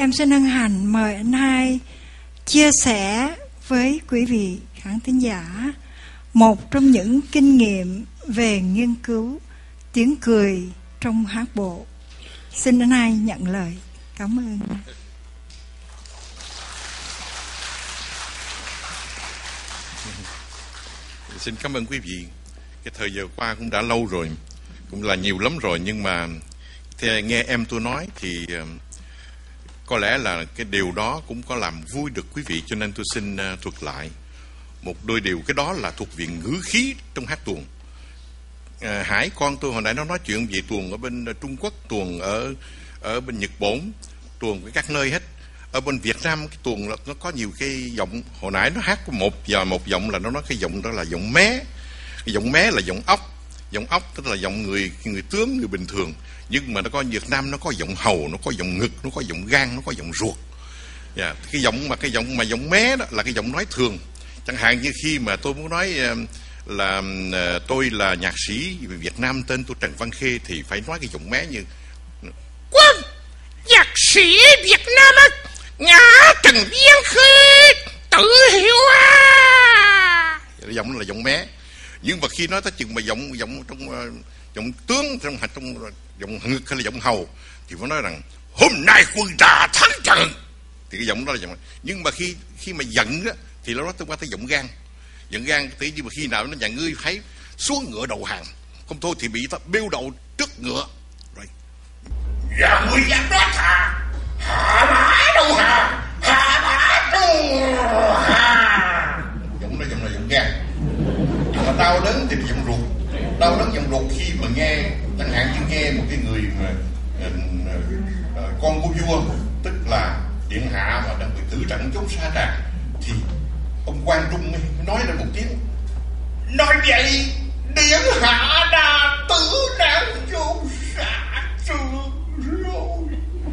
Em xin hân hạnh mời anh Hai chia sẻ với quý vị khán thính giả một trong những kinh nghiệm về nghiên cứu tiếng cười trong hát bộ. Xin anh Hai nhận lời. Cảm ơn. Xin cảm ơn quý vị. Cái thời giờ qua cũng đã lâu rồi, cũng là nhiều lắm rồi, nhưng mà nghe em tôi nói thì có lẽ là cái điều đó cũng có làm vui được quý vị, cho nên tôi xin thuật lại một đôi điều. Cái đó là thuộc về ngữ khí trong hát tuồng. Hải con tôi hồi nãy nó nói chuyện về tuồng ở bên Trung Quốc, tuồng ở bên Nhật Bản, tuồng với các nơi hết. Ở bên Việt Nam cái tuồng nó có nhiều cái giọng. Hồi nãy nó hát có một giọng là nó nói cái giọng đó là giọng mé. Cái giọng mé là giọng ốc. Giọng ốc tức là giọng người tướng, người bình thường. Nhưng mà nó có Việt Nam nó có giọng hầu, nó có giọng ngực, nó có giọng gan, nó có giọng ruột. Cái giọng mà giọng mé đó là cái giọng nói thường. Chẳng hạn như khi mà tôi muốn nói là tôi là nhạc sĩ Việt Nam, tên tôi Trần Văn Khê, thì phải nói cái giọng mé như Quân nhạc sĩ Việt Nam ngã Trần Văn Khê tự hiểu giọng là giọng mé. Nhưng mà khi nói tới chừng mà giọng trong giọng tướng, trong giọng ngực hay là giọng hầu thì phải nói rằng hôm nay quân ta thắng trận, thì cái giọng đó là giọng. Nhưng mà khi mà giận đó thì nó nói qua tới giọng gan. Giọng gan thì nhưng mà khi nào nó nhà ngươi phải xuống ngựa đầu hàng, không thôi thì bị ta bêu đầu trước ngựa rồi. Và ngươi dám nói thà hạ mã đầu hàng, hạ mã đầu hàng. Giọng đó là giọng gan. Nhưng mà đau đớn thì giọng ruột. Đau đớn giọng ruột khi mà nghe, chẳng hạn như nghe một cái người mà con của vua, tức là điện hạ mà đang bị tử trận chốn xa tràng, thì ông Quang Trung mới nói ra một tiếng: nói vậy điện hạ đã tử nạn chốn xa trường rồi.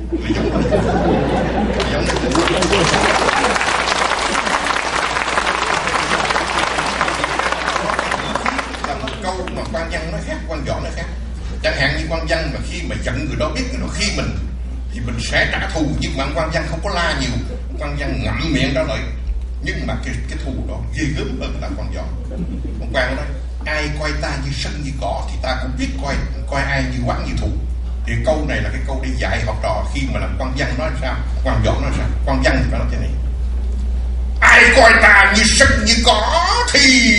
Là một câu mà quan văn nó khác, quan võ nó khác. Chẳng hạn như quan văn mà khi mà giận người đó, biết người đó khi mình thì mình sẽ trả thù, nhưng mà quan văn không có la nhiều, quan văn ngậm miệng ra lại. Nhưng mà cái thù đó ghê gớm hơn là quan võ. Ông Quang nói ai coi ta như sân như cỏ thì ta cũng biết coi ai như oán như thù. Thì câu này là cái câu để dạy học trò khi mà làm quan văn nói sao, quan võ nói sao. Quan văn thì phải nói thế này: ai coi ta như sân như cỏ thì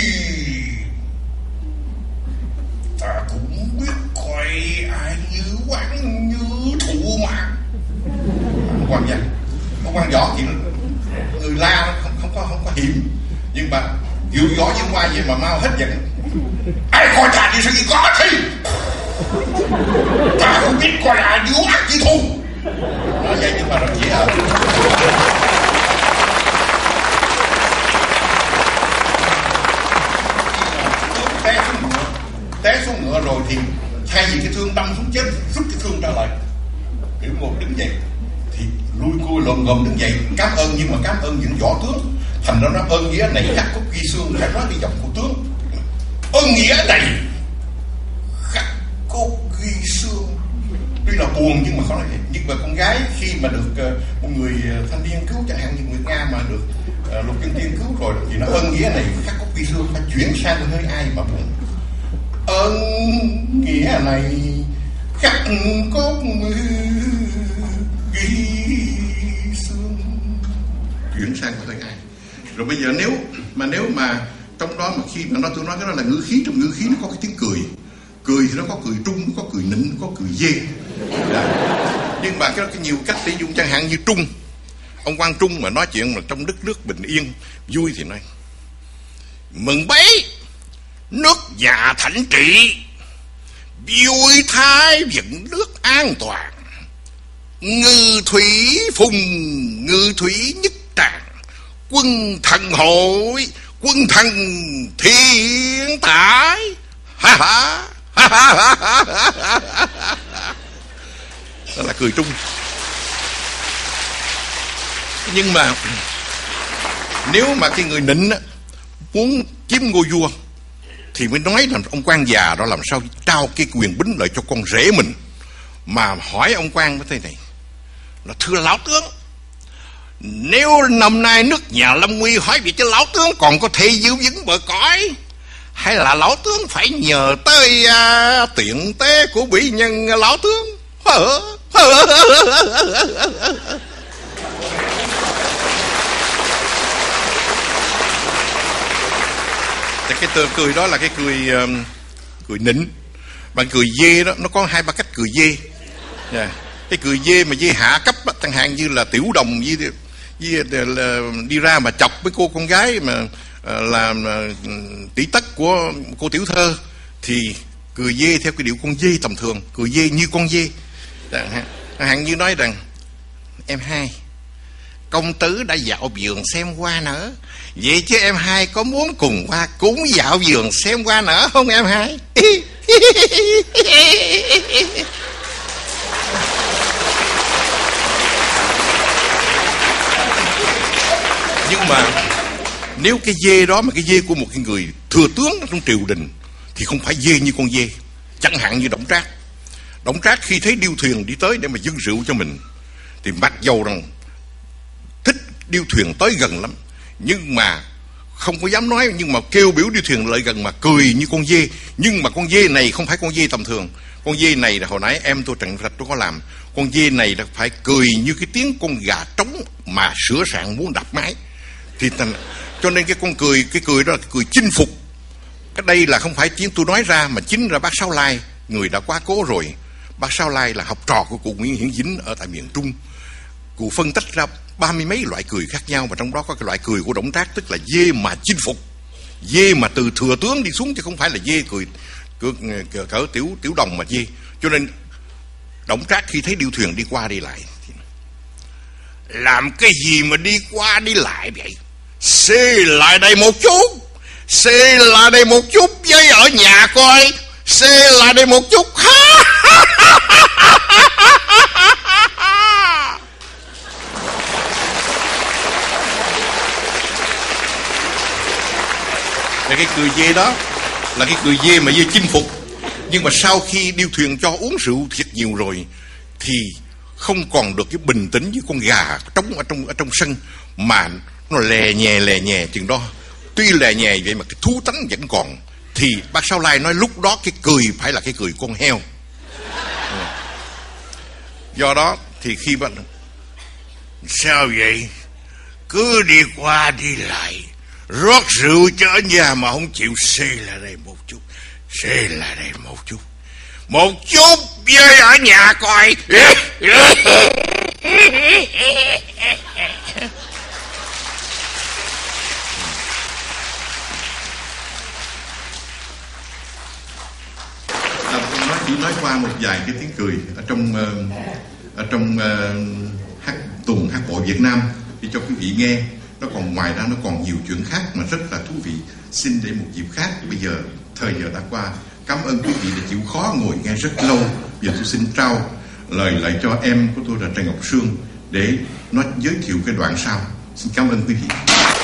ta cũng biết coi ai như oán như thù mà. Quan văn, ông quan võ thì người la không có hiểm, nhưng mà dịu gió dương qua vậy mà mau hết giận. Ai coi ta như sân như cỏ thì ta không biết coi ai như oán như thù. Nói vậy nhưng mà rất dễ hợp. Té xuống ngựa rồi thì thay vì cái thương đâm xuống chết, rút cái thương ra lại, kiểu ngồi đứng dậy thì lui cui lồm ngồm đứng dậy cảm ơn, nhưng mà cảm ơn những võ tướng. Thành ra nó ơn nghĩa này khắc cốt ghi xương, phải nói cái giọng của tướng. Ơn nghĩa này khắc cốt ghi xương. Tuy là buồn nhưng mà khó nói vậy. Nhưng mà con gái khi mà được một người thanh niên cứu, chẳng hạn như người Nga mà được Lục Chân Tiên cứu rồi, thì nó ơn nghĩa này khắc cốt ghi xương, phải chuyển sang cái hơi ai mà buồn. Ơn nghĩa này khắc cốt ghi xương, chuyển sang cái hơi ai. Rồi bây giờ nếu mà trong đó mà khi mà tôi nói cái đó là ngữ khí, trong ngữ khí nó có cái tiếng cười. Cười thì nó có cười trung, nó có cười nịnh, nó có cười dê. Nhưng mà cái nhiều cách để dùng, chẳng hạn như Trung. Ông Quang Trung mà nói chuyện mà trong đất nước bình yên vui thì nói: mừng bấy nước nhà thạnh trị, vui thái vận nước an toàn, ngư thủy phùng, ngư thủy nhất tràng, quân thần hội, quân thần thiên tải. Ha ha. Đó là cười Trung. Nhưng mà nếu mà cái người nịnh á, muốn chiếm ngôi vua thì mới nói là ông quan già đó làm sao trao cái quyền bính lại cho con rể mình. Mà hỏi ông quan với thế này là: thưa lão tướng, Nếu năm nay nước nhà lâm nguy, hỏi vậy chứ lão tướng còn có thể giữ vững bờ cõi, hay là lão tướng phải nhờ tới tiện tế của mỹ nhân lão tướng? Cái cười đó là cái cười nịnh. Bạn cười dê đó, nó có 2-3 cách cười dê. Cái cười dê mà dê hạ cấp đó, chẳng hạn như là Tiểu Đồng đi ra mà chọc với cô con gái mà làm tỷ tất của cô tiểu thơ, thì cười dê theo cái điệu con dê tầm thường, cười dê như con dê. Chẳng hạn như nói rằng: em hai, công tử đã dạo vườn xem hoa nở, vậy chứ em hai có muốn cùng qua cũng dạo vườn xem hoa nở không em hai? Nhưng mà nếu cái dê đó mà cái dê của một cái người thừa tướng trong triều đình thì không phải dê như con dê. Chẳng hạn như Đổng Trác. Đổng Trác khi thấy điêu thuyền đi tới để mà dâng rượu cho mình, thì mặc dầu rằng thích điêu thuyền tới gần lắm, nhưng mà không có dám nói, nhưng mà kêu biểu điêu thuyền lại gần mà cười như con dê. Nhưng mà con dê này không phải con dê tầm thường. Con dê này là hồi nãy em tôi Trần Rạch tôi có làm. Con dê này là phải cười như cái tiếng con gà trống mà sửa sạn muốn đập máy. Thì cho nên cái cười đó là cười chinh phục. Cái đây là không phải tiếng tôi nói ra, mà chính là bác Sáu Lai, người đã quá cố rồi. Bác Sáu Lai là học trò của cụ Nguyễn Hiển Dĩnh ở tại miền Trung. Cụ phân tích ra 30 mấy loại cười khác nhau, mà trong đó có cái loại cười của Đổng Trác, tức là dê mà chinh phục, dê mà từ thừa tướng đi xuống, chứ không phải là dê cười cỡ tiểu đồng mà dê. Cho nên Đổng Trác khi thấy điêu thuyền đi qua đi lại: làm cái gì mà đi qua đi lại vậy? Xê lại đây một chút, xê lại đây một chút với ở nhà coi, xê lại đây một chút. Cái cười dê đó là cái cười dê mà dê chinh phục. Nhưng mà sau khi điêu thuyền cho uống rượu thiệt nhiều rồi thì không còn được cái bình tĩnh như con gà trống ở trong sân, mà nó lè nhè chừng đó. Tuy lè nhè vậy mà cái thú tánh vẫn còn. Thì bác Sáu Lai nói lúc đó cái cười phải là cái cười con heo. Do đó thì khi bạn: sao vậy? Cứ đi qua đi lại rót rượu cho ở nhà mà không chịu xê lại đây một chút, xê lại đây một chút với ở nhà coi. Chỉ nói qua một vài cái tiếng cười ở trong hát tuồng hát bội Việt Nam để cho quý vị nghe. Nó còn ngoài ra nó còn nhiều chuyện khác mà rất là thú vị. Xin để một dịp khác. Bây giờ thời giờ đã qua. Cảm ơn quý vị đã chịu khó ngồi nghe rất lâu. Giờ tôi xin trao lời lại cho em của tôi là Trần Ngọc Sương để nó giới thiệu cái đoạn sau. Xin cảm ơn quý vị.